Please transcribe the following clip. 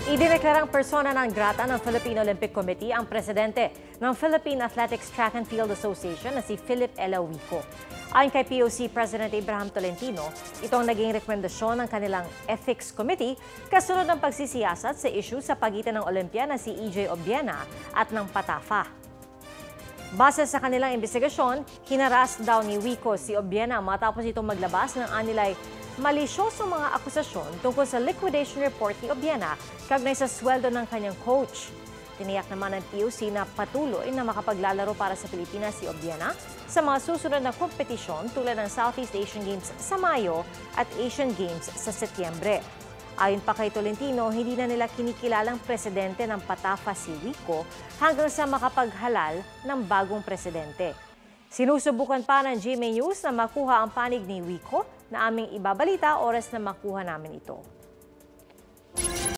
Idineklarang persona non grata ng Philippine Olympic Committee ang presidente ng Philippine Athletics Track and Field Association na si Philip Ella Wico. Ayon kay POC President Abraham Tolentino, ito ang naging rekomendasyon ng kanilang Ethics Committee kasunod ng pagsisiyasat sa issue sa pagitan ng Olympia na si EJ Obiena at ng PATAFA. Base sa kanilang investigasyon, hinaras daw ni Wico si Obiena matapos itong maglabas ng anilay malisyosong mga akusasyon tungkol sa liquidation report ni Obiena kaugnay sa sweldo ng kanyang coach. Tiniyak naman ng POC na patuloy na makapaglalaro para sa Pilipinas si Obiena sa mga susunod na kompetisyon tulad ng Southeast Asian Games sa Mayo at Asian Games sa Setyembre. Ayon pa kay Tolentino, hindi na nila kinikilalang presidente ng PATAFA si Wico hanggang sa makapaghalal ng bagong presidente. Sinusubukan pa ng GMA News na makuha ang panig ni Wico na aming ibabalita oras na makuha namin ito.